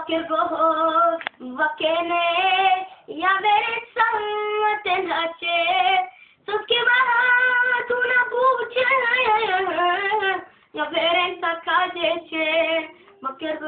va che ne ya verezza te nace sos che va tu na buce ya verezza cadece va che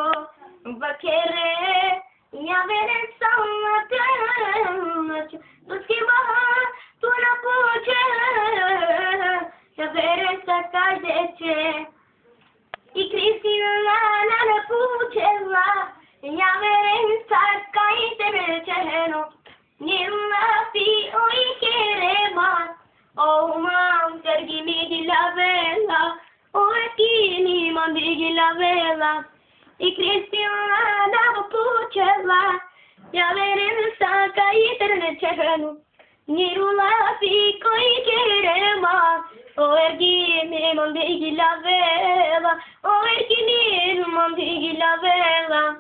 re ya verezza te nace sos che va tu na buce ya verezza cadece I Cristina la pucella ya verezza caite cielo nilla fi oi kerema o man tergimi di la vela o kini man di la vela I Cristina la pucella ya verezza caite cielo nilla fi oi kerema o ergini man di la vela o ergini man di la vela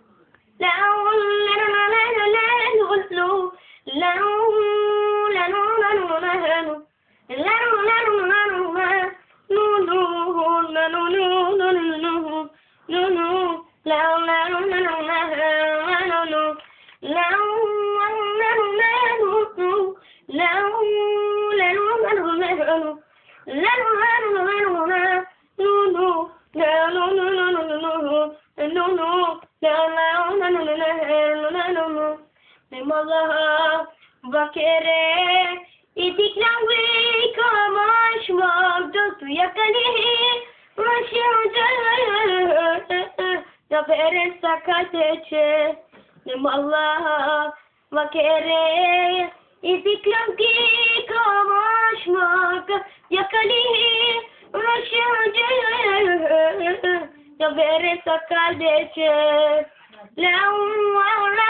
Va querer e dic n'avui com aš moc tu ja cani ya verezza cadece Allah va querer e dic n'avui com aš moc ja cani ya verezza cadece